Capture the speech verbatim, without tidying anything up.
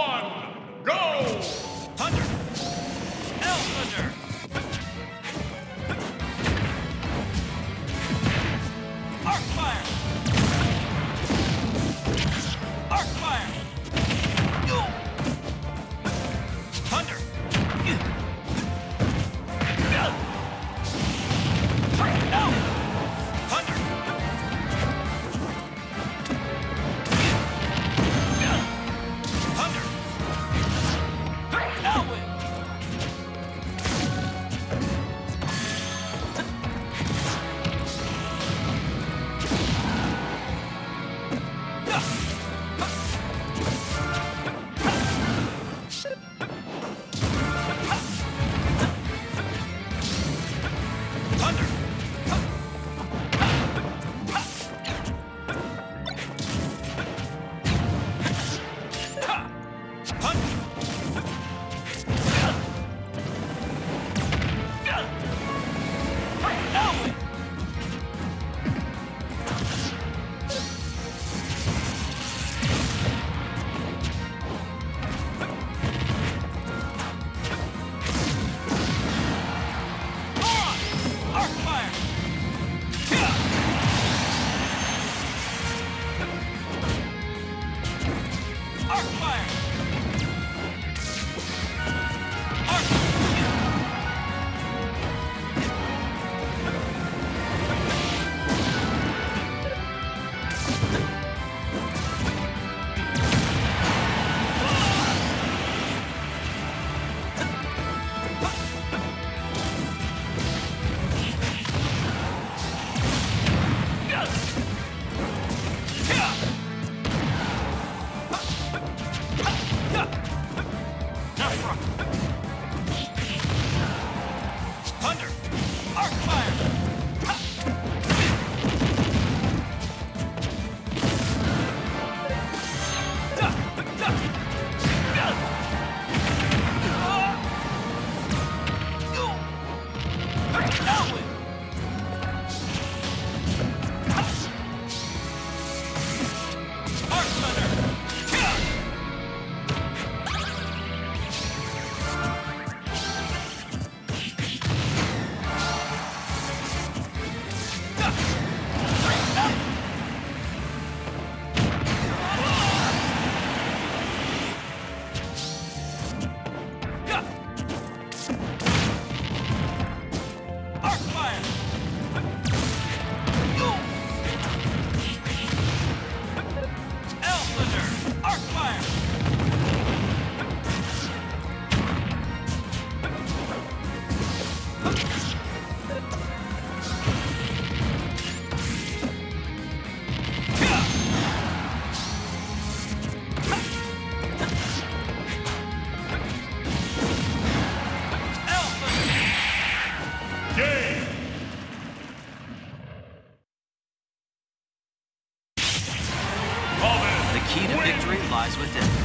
one, go! Thunder! L Thunder! Arc Fire! Arc Fire! Thunder! No! Thunder! Thunder! Elwin! Thunder! Elwin! Arc Fire! Arc Fire! Arc! Thunder! Arc Fire! Elwin! Arc Thunder! Arc Fire! L Thunder! Arc Fire! L Thunder! Game! The key to victory lies within.